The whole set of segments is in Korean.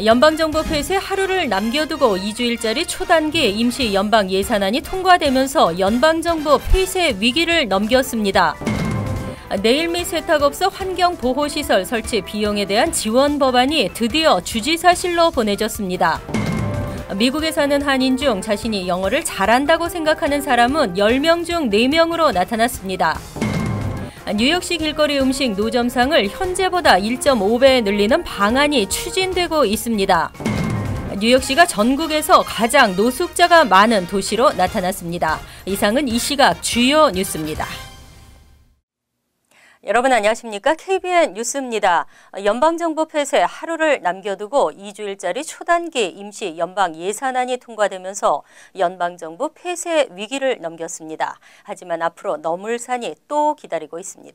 연방정부 폐쇄 하루를 남겨두고 2주일짜리 초단기 임시 연방 예산안이 통과되면서 연방정부 폐쇄 위기를 넘겼습니다. 네일미 세탁업소 환경보호시설 설치 비용에 대한 지원 법안이 드디어 주지사실로 보내졌습니다. 미국에 사는 한인 중 자신이 영어를 잘한다고 생각하는 사람은 10명 중 4명으로 나타났습니다. 뉴욕시 길거리 음식 노점상을 현재보다 1.5배 늘리는 방안이 추진되고 있습니다. 뉴욕시가 전국에서 가장 노숙자가 많은 도시로 나타났습니다. 이상은 이 시각 주요 뉴스입니다. 여러분 안녕하십니까? KBN 뉴스입니다. 연방정부 폐쇄 하루를 남겨두고 2주일짜리 초단기 임시 연방 예산안이 통과되면서 연방정부 폐쇄 위기를 넘겼습니다. 하지만 앞으로 넘을 산이 또 기다리고 있습니다.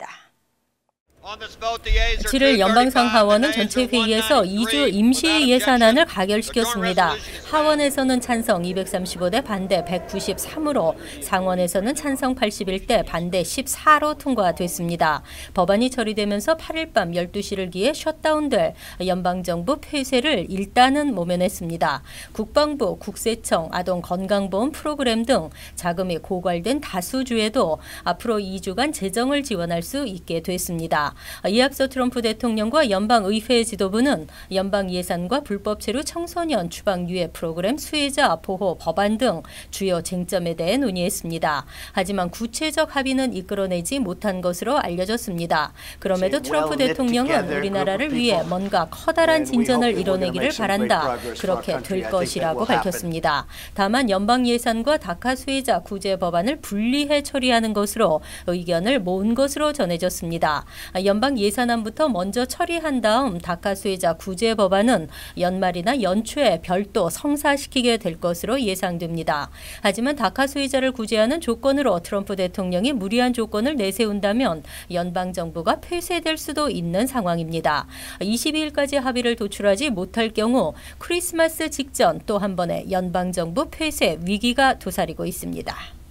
7일 연방상 하원은 전체 회의에서 2주 임시 예산안을 가결시켰습니다. 하원에서는 찬성 235대 반대 193으로 상원에서는 찬성 81대 반대 14로 통과됐습니다. 법안이 처리되면서 8일 밤 12시를 기해 셧다운될 연방정부 폐쇄를 일단은 모면했습니다. 국방부, 국세청, 아동건강보험 프로그램 등 자금이 고갈된 다수 주에도 앞으로 2주간 재정을 지원할 수 있게 됐습니다. 이에 앞서 트럼프 대통령과 연방의회 지도부는 연방 예산과 불법 체류 청소년 추방 유예 프로그램 수혜자 보호 법안 등 주요 쟁점에 대해 논의했습니다. 하지만 구체적 합의는 이끌어내지 못한 것으로 알려졌습니다. 그럼에도 트럼프 대통령은 우리나라를 위해 뭔가 커다란 진전을 이뤄내기를 바란다. 그렇게 될 것이라고 밝혔습니다. 다만 연방 예산과 다카 수혜자 구제 법안을 분리해 처리하는 것으로 의견을 모은 것으로 전해졌습니다. 연방 예산안부터 먼저 처리한 다음 다카 수혜자 구제 법안은 연말이나 연초에 별도 성사시키게 될 것으로 예상됩니다. 하지만 다카 수혜자를 구제하는 조건으로 트럼프 대통령이 무리한 조건을 내세운다면 연방정부가 폐쇄될 수도 있는 상황입니다. 22일까지 합의를 도출하지 못할 경우 크리스마스 직전 또 한 번의 연방정부 폐쇄 위기가 도사리고 있습니다.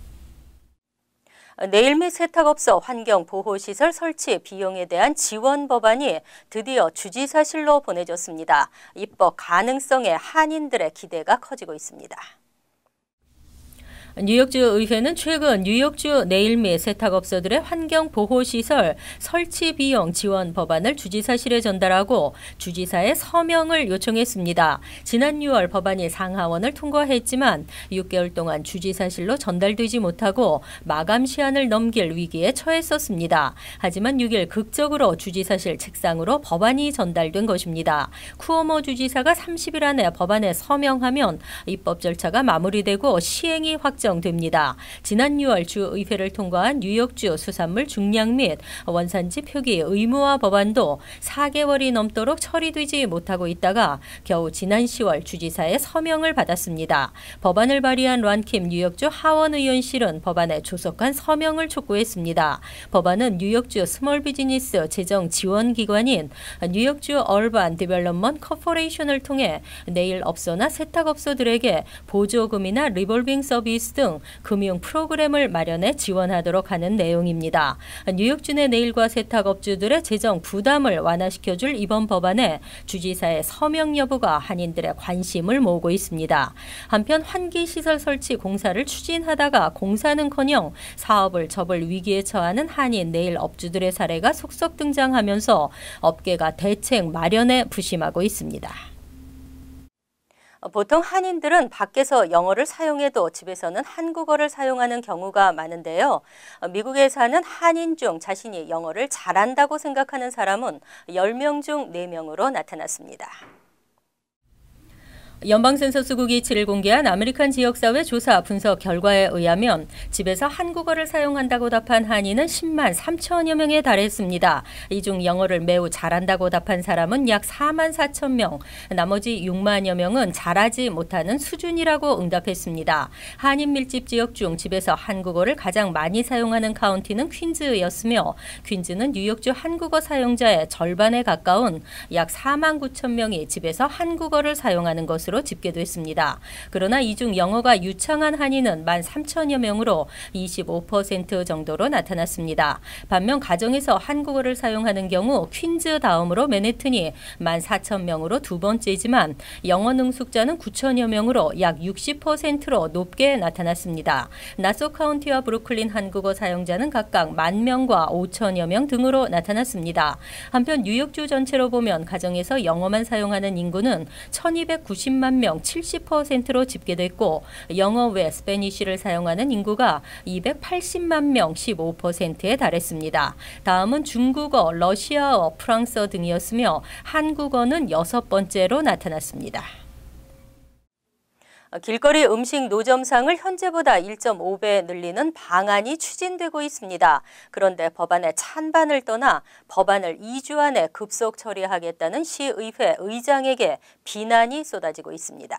네일미 세탁업소 환경보호시설 설치 비용에 대한 지원 법안이 드디어 주지사실로 보내졌습니다. 입법 가능성에 한인들의 기대가 커지고 있습니다. 뉴욕주 의회는 최근 뉴욕주 네일미 세탁업소들의 환경보호시설 설치 비용 지원 법안을 주지사실에 전달하고 주지사의 서명을 요청했습니다. 지난 6월 법안이 상하원을 통과했지만 6개월 동안 주지사실로 전달되지 못하고 마감 시한을 넘길 위기에 처했었습니다. 하지만 6일 극적으로 주지사실 책상으로 법안이 전달된 것입니다. 쿠오모 주지사가 30일 안에 법안에 서명하면 입법 절차가 마무리되고 시행이 확정됩니다. 지난 6월 주의회를 통과한 뉴욕주 수산물 중량 및 원산지 표기 의무화 법안도 4개월이 넘도록 처리되지 못하고 있다가 겨우 지난 10월 주지사의 서명을 받았습니다. 법안을 발의한 란킴 뉴욕주 하원의원실은 법안에 조속한 서명을 촉구했습니다. 법안은 뉴욕주 스몰 비즈니스 재정 지원 기관인 뉴욕주 얼반 디벨롭먼트 코퍼레이션을 통해 네일 업소나 세탁업소들에게 보조금이나 리볼빙 서비스 등 금융 프로그램을 마련해 지원하도록 하는 내용입니다. 뉴욕주 내 네일과 세탁업주들의 재정 부담을 완화시켜줄 이번 법안에 주지사의 서명 여부가 한인들의 관심을 모으고 있습니다. 한편 환기시설 설치 공사를 추진하다가 공사는커녕 사업을 접을 위기에 처하는 한인 네일 업주들의 사례가 속속 등장하면서 업계가 대책 마련에 부심하고 있습니다. 보통 한인들은 밖에서 영어를 사용해도 집에서는 한국어를 사용하는 경우가 많은데요. 미국에 사는 한인 중 자신이 영어를 잘한다고 생각하는 사람은 10명 중 4명으로 나타났습니다. 연방센서스국이 7일 공개한 아메리칸 지역사회 조사 분석 결과에 의하면 집에서 한국어를 사용한다고 답한 한인은 10만 3천여 명에 달했습니다. 이 중 영어를 매우 잘한다고 답한 사람은 약 4만 4천 명, 나머지 6만여 명은 잘하지 못하는 수준이라고 응답했습니다. 한인 밀집 지역 중 집에서 한국어를 가장 많이 사용하는 카운티는 퀸즈였으며 퀸즈는 뉴욕주 한국어 사용자의 절반에 가까운 약 4만 9천 명이 집에서 한국어를 사용하는 것으로 것으로 집계됐습니다. 그러나 이 중 영어가 유창한 한인은 13,000여 명으로 25% 정도로 나타났습니다. 반면 가정에서 한국어를 사용하는 경우 퀸즈 다음으로 맨해튼이 14,000명으로 두 번째지만 영어 능숙자는 9,000여 명으로 약 60%로 높게 나타났습니다. 나소 카운티와 브루클린 한국어 사용자는 각각 10,000명과 5,000여 명 등으로 나타났습니다. 한편 뉴욕주 전체로 보면 가정에서 영어만 사용하는 인구는 1,290만 명 70%로 집계됐고 영어 외 스페니쉬를 사용하는 인구가 280만 명 15%에 달했습니다. 다음은 중국어, 러시아어, 프랑스어 등이었으며 한국어는 6번째로 나타났습니다. 길거리 음식 노점상을 현재보다 1.5배 늘리는 방안이 추진되고 있습니다. 그런데 법안의 찬반을 떠나 법안을 2주 안에 급속 처리하겠다는 시의회 의장에게 비난이 쏟아지고 있습니다.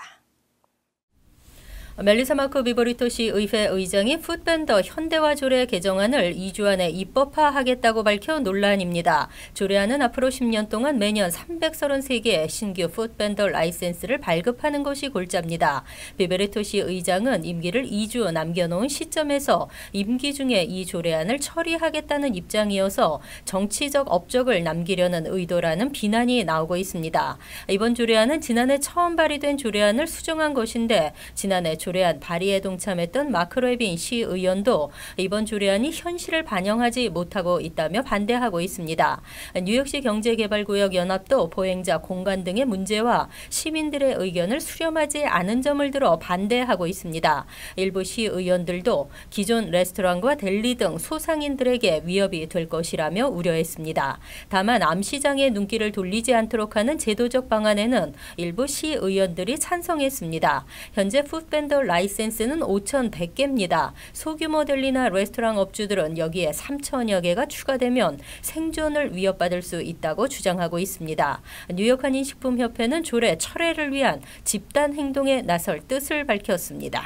멜리사 마크 비버리토 시 의회 의장이 푸드밴더 현대화 조례 개정안을 2주 안에 입법화하겠다고 밝혀 논란입니다. 조례안은 앞으로 10년 동안 매년 333개의 신규 푸드밴더 라이센스를 발급하는 것이 골자입니다. 비버리토 시 의장은 임기를 2주 남겨놓은 시점에서 임기 중에 이 조례안을 처리하겠다는 입장이어서 정치적 업적을 남기려는 의도라는 비난이 나오고 있습니다. 이번 조례안은 지난해 처음 발의된 조례안을 수정한 것인데 지난해 조례안 발의에 동참했던 마크 레빈 시의원도 이번 조례안이 현실을 반영하지 못하고 있다며 반대하고 있습니다. 뉴욕시 경제개발구역 연합도 보행자 공간 등의 문제와 시민들의 의견을 수렴하지 않은 점을 들어 반대하고 있습니다. 일부 시의원들도 기존 레스토랑과 델리 등 소상인들에게 위협이 될 것이라며 우려했습니다. 다만 암시장의 눈길을 돌리지 않도록 하는 제도적 방안에는 일부 시의원들이 찬성했습니다. 현재 푸드밴더 라이센스는 5,100개입니다. 소규모 델리나 레스토랑 업주들은 여기에 3,000여 개가 추가되면 생존을 위협받을 수 있다고 주장하고 있습니다. 뉴욕 한인식품협회는 조례 철회를 위한 집단 행동에 나설 뜻을 밝혔습니다.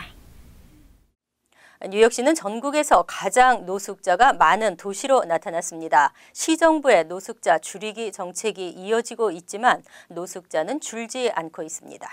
뉴욕시는 전국에서 가장 노숙자가 많은 도시로 나타났습니다. 시정부의 노숙자 줄이기 정책이 이어지고 있지만 노숙자는 줄지 않고 있습니다.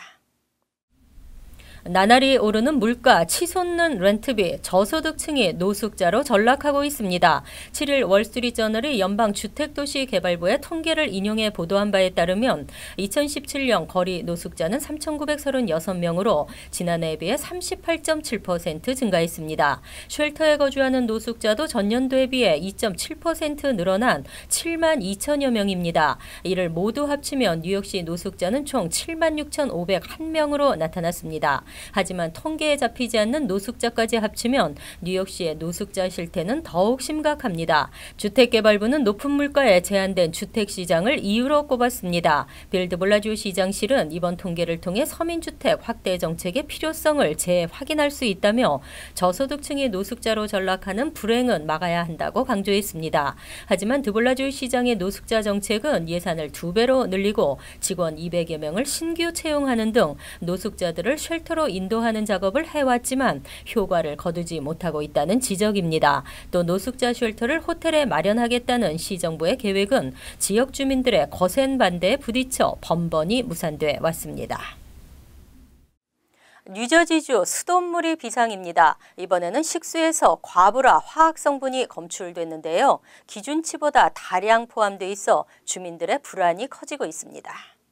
나날이 오르는 물가, 치솟는 렌트비, 저소득층이 노숙자로 전락하고 있습니다. 7일 월스트리트저널이 연방주택도시개발부의 통계를 인용해 보도한 바에 따르면 2017년 거리 노숙자는 3,936명으로 지난해에 비해 38.7% 증가했습니다. 쉘터에 거주하는 노숙자도 전년도에 비해 2.7% 늘어난 7만 2천여 명입니다. 이를 모두 합치면 뉴욕시 노숙자는 총 7만 6,501명으로 나타났습니다. 하지만 통계에 잡히지 않는 노숙자까지 합치면 뉴욕시의 노숙자 실태는 더욱 심각합니다. 주택개발부는 높은 물가에 제한된 주택시장을 이유로 꼽았습니다. 빌 드블라지오 시장실은 이번 통계를 통해 서민주택 확대 정책의 필요성을 재확인할 수 있다며 저소득층이 노숙자로 전락하는 불행은 막아야 한다고 강조했습니다. 하지만 드블라지오 시장의 노숙자 정책은 예산을 2배로 늘리고 직원 200여 명을 신규 채용하는 등 노숙자들을 쉘터로 인도하는 작업을 해왔지만 효과를 거두지 못하고 있다는 지적입니다. 또 노숙자 쉘터를 호텔에 마련하겠다는 시정부의 계획은 지역 주민들의 거센 반대에 부딪혀 번번이 무산돼 왔습니다. 뉴저지주 수돗물이 비상입니다. 이번에는 식수에서 과부라 화학 성분이 검출됐는데요. 기준치보다 다량 포함돼 있어 주민들의 불안이 커지고 있습니다.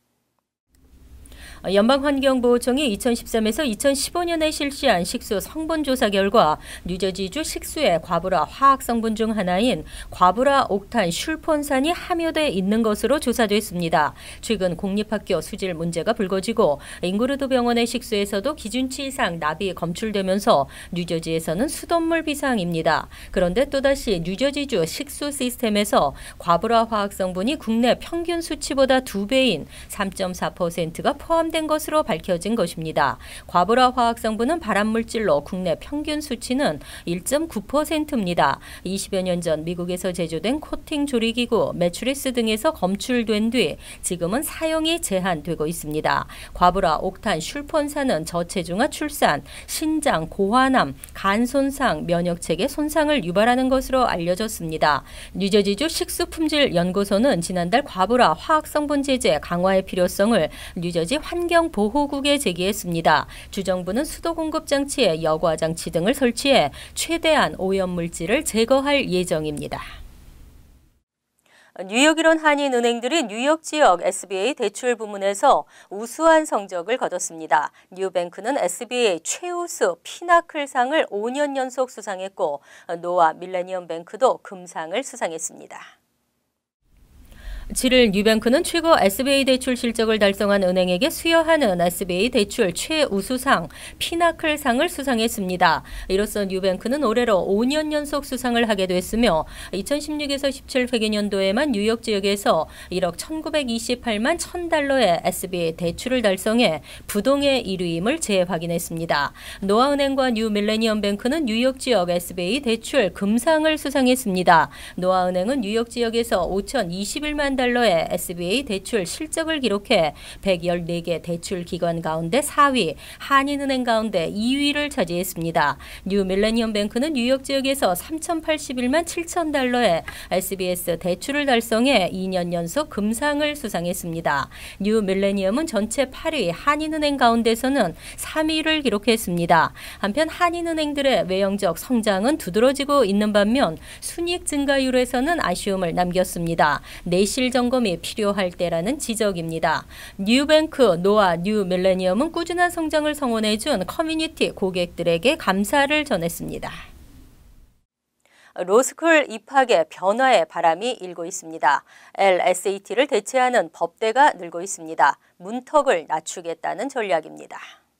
연방환경보호청이 2013에서 2015년에 실시한 식수 성분조사 결과 뉴저지주 식수에 과부라 화학성분 중 하나인 과부라 옥탄 슐폰산이 함유돼 있는 것으로 조사됐습니다. 최근 공립학교 수질 문제가 불거지고 잉그루드 병원의 식수에서도 기준치 이상 납이 검출되면서 뉴저지에서는 수돗물 비상입니다. 그런데 또다시 뉴저지주 식수 시스템에서 과부라 화학성분이 국내 평균 수치보다 2배인 3.4%가 포함된 것으로 밝혀진 것입니다. 과부라 화학성분은 발암물질로 국내 평균 수치는 1.9%입니다. 20여 년 전 미국에서 제조된 코팅 조리기구 매츄리스 등에서 검출된 뒤 지금은 사용이 제한되고 있습니다. 과부라 옥탄 슐폰산은 저체중아 출산, 신장, 고환암, 간 손상, 면역체계 손상을 유발하는 것으로 알려졌습니다. 뉴저지주 식수품질연구소는 지난달 과부라 화학성분 제재 강화의 필요성을 뉴저지 환경보호국에 제기했습니다. 주정부는 수도 공급 장치에 여과 장치 등을 설치해 최대한 오염물질을 제거할 예정입니다. 뉴욕 일원 한인은행들이 뉴욕 지역 SBA 대출 부문에서 우수한 성적을 거뒀습니다. 뉴뱅크는 SBA 최우수 피나클상을 5년 연속 수상했고 노아 밀레니엄뱅크도 금상을 수상했습니다. 7일 뉴뱅크는 최고 SBA 대출 실적을 달성한 은행에게 수여하는 SBA 대출 최우수상 피나클상을 수상했습니다. 이로써 뉴뱅크는 올해로 5년 연속 수상을 하게 됐으며 2016에서 17 회계년도에만 뉴욕 지역에서 1억 1928만 $1,000의 SBA 대출을 달성해 부동의 1위임을 재확인했습니다. 노아은행과 뉴밀레니엄뱅크는 뉴욕 지역 SBA 대출 금상을 수상했습니다. 노아은행은 뉴욕 지역에서 5,021만 $의 SBA 대출 실적을 기록해 114개 대출 기관 가운데 4위, 한인은행 가운데 2위를 차지했습니다. 뉴밀레니엄뱅크는 뉴욕 지역에서 3,081만 $7,000의 SBS 대출을 달성해 2년 연속 금상을 수상했습니다. 뉴밀레니엄은 전체 8위, 한인은행 가운데서는 3위를 기록했습니다. 한편 한인은행들의 외형적 성장은 두드러지고 있는 반면 순이익 증가율에서는 아쉬움을 남겼습니다. 내실 점검이 필요할 때라는 지적입니다. 뉴뱅크, 노아, 뉴밀레니엄은 꾸준한 성장을 성원해준 커뮤니티 고객들에게 감사를 전했습니다. 로스쿨 입학의 변화의 바람이 일고 있습니다. LSAT를 대체하는 법대가 늘고 있습니다. 문턱을 낮추겠다는 전략입니다.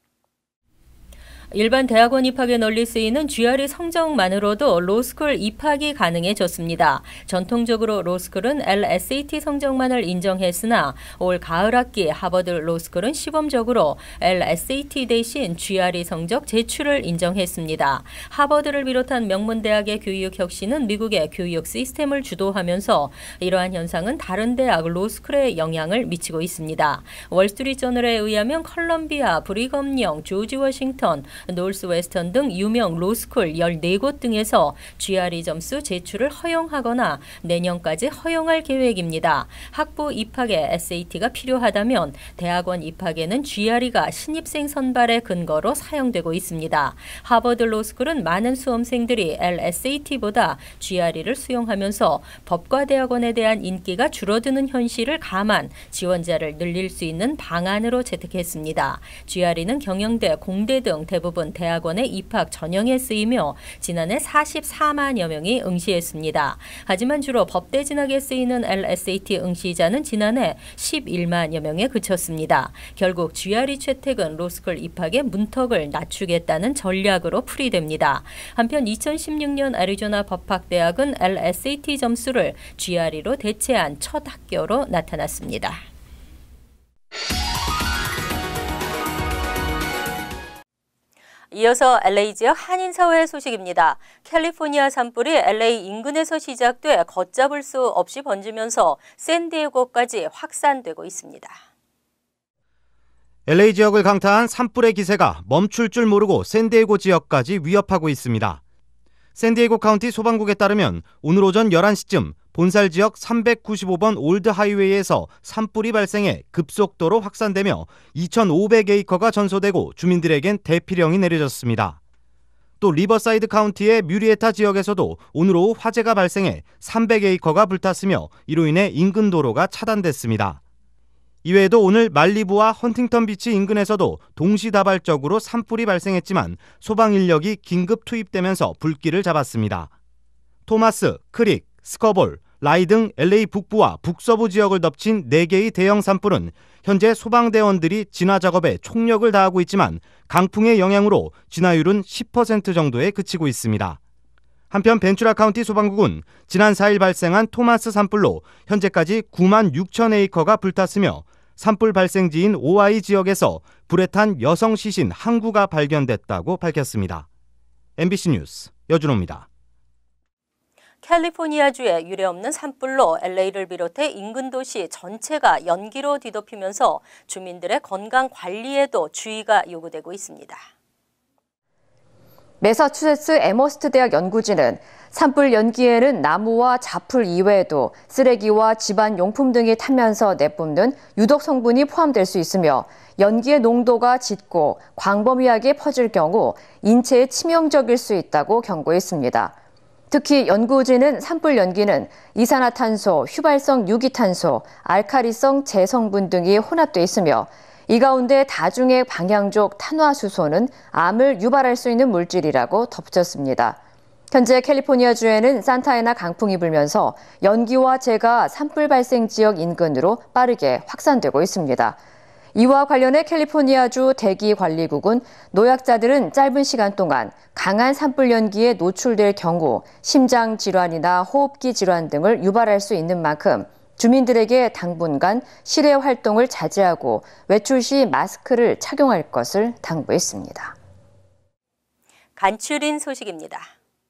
일반 대학원 입학에 널리 쓰이는 GRE 성적만으로도 로스쿨 입학이 가능해졌습니다. 전통적으로 로스쿨은 LSAT 성적만을 인정했으나 올 가을 학기 하버드 로스쿨은 시범적으로 LSAT 대신 GRE 성적 제출을 인정했습니다. 하버드를 비롯한 명문대학의 교육 혁신은 미국의 교육 시스템을 주도하면서 이러한 현상은 다른 대학 로스쿨에 영향을 미치고 있습니다. 월스트리트저널에 의하면 컬럼비아, 브리검영, 조지 워싱턴, 노스웨스턴 등 유명 로스쿨 14곳 등에서 GRE 점수 제출을 허용하거나 내년까지 허용할 계획입니다. 학부 입학에 SAT가 필요하다면 대학원 입학에는 GRE가 신입생 선발의 근거로 사용되고 있습니다. 하버드 로스쿨은 많은 수험생들이 LSAT보다 GRE를 수용하면서 법과 대학원에 대한 인기가 줄어드는 현실을 감안 지원자를 늘릴 수 있는 방안으로 채택했습니다. GRE는 경영대, 공대 등 대부분 대학원의 입학 전형에 쓰이며 지난해 44만여 명이 응시했습니다. 하지만 주로 법대 진학에 쓰이는 LSAT 응시자는 지난해 11만여 명에 그쳤습니다. 결국 GRE 채택은 로스쿨 입학의 문턱을 낮추겠다는 전략으로 풀이됩니다. 한편 2016년 애리조나 법학대학은 LSAT 점수를 GRE로 대체한 첫 학교로 나타났습니다. 이어서 LA 지역 한인사회 소식입니다. 캘리포니아 산불이 LA 인근에서 시작돼 걷잡을 수 없이 번지면서 샌디에고까지 확산되고 있습니다. LA 지역을 강타한 산불의 기세가 멈출 줄 모르고 샌디에고 지역까지 위협하고 있습니다. 샌디에고 카운티 소방국에 따르면 오늘 오전 11시쯤 본살 지역 395번 올드 하이웨이에서 산불이 발생해 급속도로 확산되며 2,500에이커가 전소되고 주민들에겐 대피령이 내려졌습니다. 또 리버사이드 카운티의 뮤리에타 지역에서도 오늘 오후 화재가 발생해 300에이커가 불탔으며 이로 인해 인근 도로가 차단됐습니다. 이외에도 오늘 말리부와 헌팅턴 비치 인근에서도 동시다발적으로 산불이 발생했지만 소방 인력이 긴급 투입되면서 불길을 잡았습니다. 토마스, 크릭, 스커볼, 라이 등 LA 북부와 북서부 지역을 덮친 4개의 대형 산불은 현재 소방대원들이 진화 작업에 총력을 다하고 있지만 강풍의 영향으로 진화율은 10% 정도에 그치고 있습니다. 한편 벤츄라 카운티 소방국은 지난 4일 발생한 토마스 산불로 현재까지 9만 6천 에이커가 불탔으며 산불 발생지인 오하이 지역에서 불에 탄 여성 시신 한 구가 발견됐다고 밝혔습니다. MBC 뉴스 여준호입니다. 캘리포니아주의 유례없는 산불로 LA를 비롯해 인근 도시 전체가 연기로 뒤덮이면서 주민들의 건강 관리에도 주의가 요구되고 있습니다. 매사추세츠 에머스트 대학 연구진은 산불 연기에는 나무와 잡풀 이외에도 쓰레기와 집안 용품 등이 타면서 내뿜는 유독 성분이 포함될 수 있으며 연기의 농도가 짙고 광범위하게 퍼질 경우 인체에 치명적일 수 있다고 경고했습니다. 특히 연구진은 산불 연기는 이산화탄소, 휘발성 유기탄소, 알카리성 재성분 등이 혼합돼 있으며 이 가운데 다중액 방향족 탄화수소는 암을 유발할 수 있는 물질이라고 덧붙였습니다. 현재 캘리포니아주에는 산타애나 강풍이 불면서 연기와 재가 산불 발생 지역 인근으로 빠르게 확산되고 있습니다. 이와 관련해 캘리포니아주 대기관리국은 노약자들은 짧은 시간 동안 강한 산불 연기에 노출될 경우 심장 질환이나 호흡기 질환 등을 유발할 수 있는 만큼 주민들에게 당분간 실외 활동을 자제하고 외출 시 마스크를 착용할 것을 당부했습니다. 간추린 소식입니다.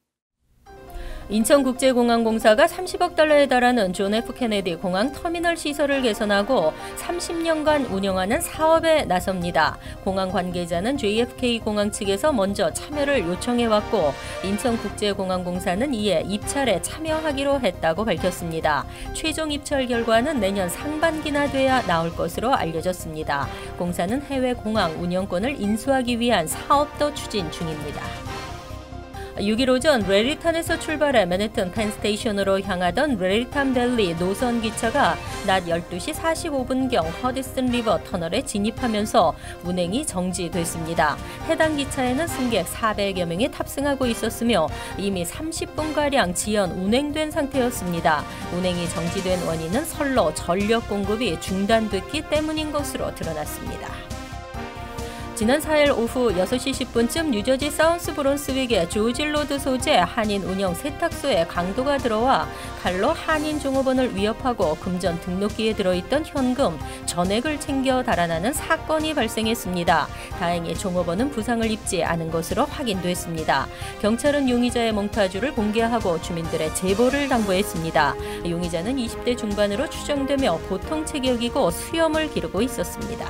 인천국제공항공사가 30억 달러에 달하는 존 F 케네디 공항 터미널 시설을 개선하고 30년간 운영하는 사업에 나섭니다. 공항 관계자는 JFK 공항 측에서 먼저 참여를 요청해왔고 인천국제공항공사는 이에 입찰에 참여하기로 했다고 밝혔습니다. 최종 입찰 결과는 내년 상반기나 돼야 나올 것으로 알려졌습니다. 공사는 해외 공항 운영권을 인수하기 위한 사업도 추진 중입니다. 6일 오전 레리탄에서 출발해 맨해튼 펜스테이션으로 향하던 레리탄 밸리 노선 기차가 낮 12시 45분경 허디슨 리버 터널에 진입하면서 운행이 정지됐습니다. 해당 기차에는 승객 400여 명이 탑승하고 있었으며 이미 30분가량 지연 운행된 상태였습니다. 운행이 정지된 원인은 선로 전력 공급이 중단됐기 때문인 것으로 드러났습니다. 지난 4일 오후 6시 10분쯤 뉴저지 사우스 브론스윅의 조질로드 소재 한인 운영 세탁소에 강도가 들어와 칼로 한인 종업원을 위협하고 금전 등록기에 들어있던 현금, 전액을 챙겨 달아나는 사건이 발생했습니다. 다행히 종업원은 부상을 입지 않은 것으로 확인됐습니다. 경찰은 용의자의 몽타주를 공개하고 주민들의 제보를 당부했습니다. 용의자는 20대 중반으로 추정되며 보통 체격이고 수염을 기르고 있었습니다.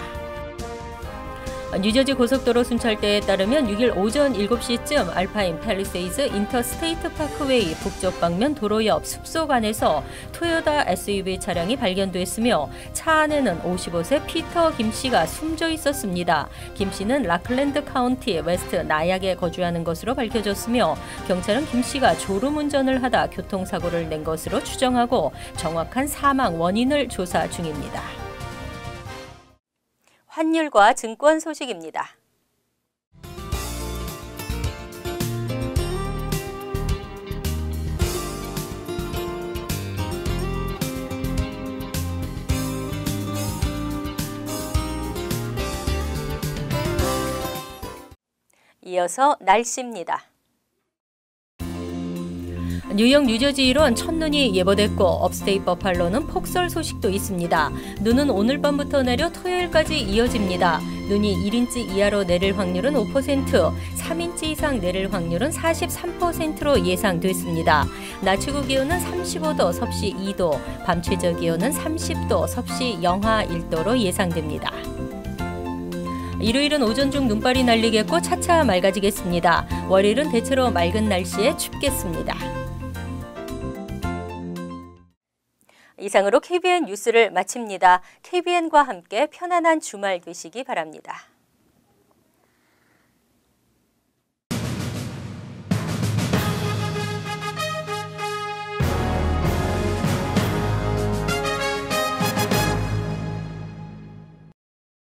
뉴저지 고속도로 순찰대에 따르면 6일 오전 7시쯤 알파인 팰리세이즈 인터스테이트 파크웨이 북쪽 방면 도로 옆 숲속 안에서 토요타 SUV 차량이 발견됐으며 차 안에는 55세 피터 김 씨가 숨져 있었습니다. 김 씨는 라클랜드 카운티 웨스트 나약에 거주하는 것으로 밝혀졌으며 경찰은 김 씨가 졸음운전을 하다 교통사고를 낸 것으로 추정하고 정확한 사망 원인을 조사 중입니다. 환율과 증권 소식입니다. 이어서 날씨입니다. 뉴욕, 뉴저지 일원 첫눈이 예보됐고 업스테이트 버팔로는 폭설 소식도 있습니다. 눈은 오늘 밤부터 내려 토요일까지 이어집니다. 눈이 1인치 이하로 내릴 확률은 5%, 3인치 이상 내릴 확률은 43%로 예상됐습니다. 낮 최고 기온은 35도, 섭씨 2도, 밤 최저 기온은 30도, 섭씨 영하 1도로 예상됩니다. 일요일은 오전 중 눈발이 날리겠고 차차 맑아지겠습니다. 월요일은 대체로 맑은 날씨에 춥겠습니다. 이상으로 KBN 뉴스를 마칩니다. KBN과 함께 편안한 주말 되시기 바랍니다.